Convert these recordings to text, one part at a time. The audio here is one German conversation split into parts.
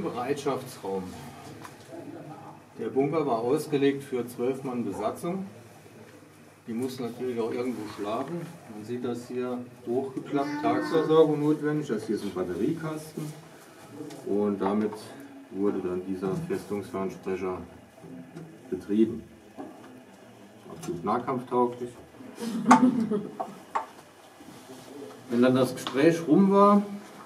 im Bereitschaftsraum. Der Bunker war ausgelegt für 12 Mann Besatzung. Die mussten natürlich auch irgendwo schlafen. Man sieht das hier hochgeklappt, Tagesversorgung notwendig. Das hier ist ein Batteriekasten. Und damit wurde dann dieser Festungsfernsprecher betrieben. Absolut nahkampftauglich. Wenn dann das Gespräch rum war,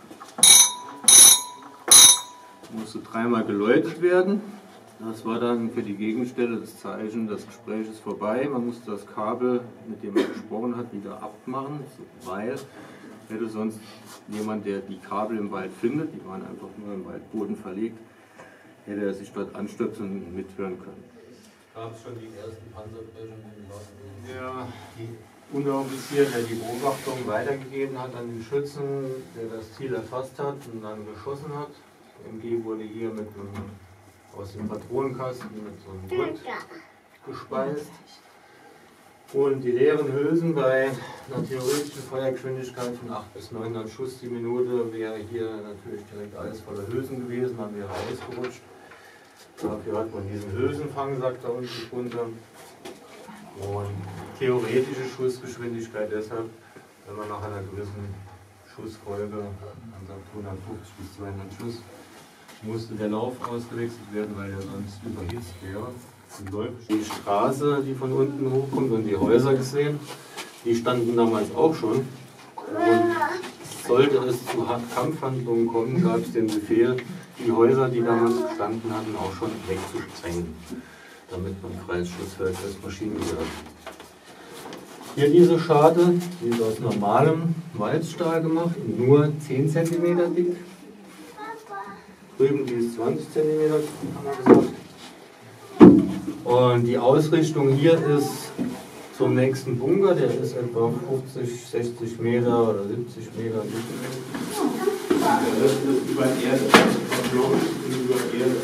musste dreimal geläutet werden. Das war dann für die Gegenstelle das Zeichen, das Gespräch ist vorbei. Man musste das Kabel, mit dem man gesprochen hat, wieder abmachen, weil hätte sonst jemand, der die Kabel im Wald findet, die waren einfach nur im Waldboden verlegt, hätte er sich dort anstöpseln und mithören können. Gab es schon die ersten Panzerbrüche im Wasser? Ja, die Unteroffizier, der die Beobachtung weitergegeben hat an den Schützen, der das Ziel erfasst hat und dann geschossen hat. MG wurde hier mit aus dem Patronenkasten mit so einem Gurt gespeist. Und die leeren Hülsen bei einer theoretischen Feuergeschwindigkeit von 800 bis 900 Schuss die Minute wäre hier natürlich direkt alles voller Hülsen gewesen, man wäre ausgerutscht. Dafür hat man diesen Hülsenfangsack da unten drunter. Und theoretische Schussgeschwindigkeit deshalb, wenn man nach einer gewissen Schussfolge, man sagt 150 bis 200 Schuss, musste der Lauf ausgewechselt werden, weil er sonst überhitzt wäre. Die Straße, die von unten hochkommt, und die Häuser gesehen, die standen damals auch schon. Und sollte es zu Kampfhandlungen kommen, gab es den Befehl, die Häuser, die damals gestanden hatten, auch schon wegzusprengen, damit man freies Schussfeld fürs Maschinengewehr hat. Hier diese Scharte, die ist aus normalem Walzstahl gemacht, nur 10 cm dick. Drüben die ist 20 cm, haben wir gesagt. Und die Ausrichtung hier ist zum nächsten Bunker, der ist etwa 50, 60 Meter oder 70 Meter. Der Rest ist über Erde, über Erde.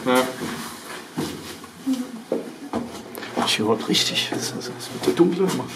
Ja. Hier wird richtig, das wird so dunkel gemacht.